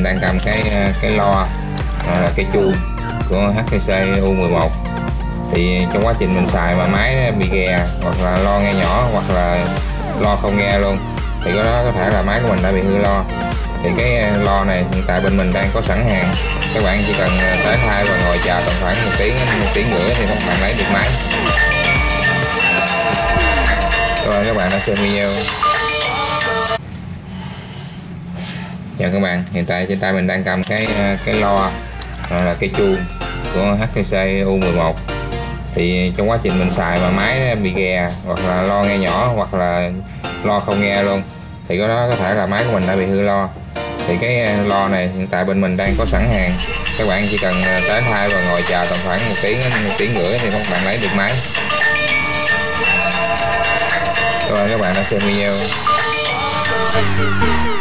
đang cầm cái loa là cái chuông của HTC U11. Thì trong quá trình mình xài mà máy bị ghè hoặc là lo nghe nhỏ hoặc là lo không nghe luôn, thì có thể là máy của mình đã bị hư lo. Thì cái lo này hiện tại bên mình đang có sẵn hàng, các bạn chỉ cần tới thay và ngồi chờ tầm khoảng 1 tiếng rưỡi thì các bạn lấy được máy. Cảm ơn các bạn đã xem video. Chào các bạn, hiện tại trên tay mình đang cầm cái loa là cái chuông của HTC U11. Thì trong quá trình mình xài mà máy bị ghè hoặc là lo nghe nhỏ hoặc là lo không nghe luôn, thì có thể là máy của mình đã bị hư lo. Thì cái lo này hiện tại bên mình đang có sẵn hàng, các bạn chỉ cần tới thay và ngồi chờ tầm khoảng 1 tiếng rưỡi thì các bạn lấy được máy. Cảm ơn các bạn đã xem video.